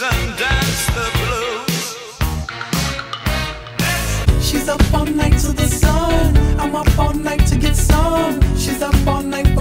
and dance the blues. She's up all night to the sun. I'm up all night to get some. She's up all night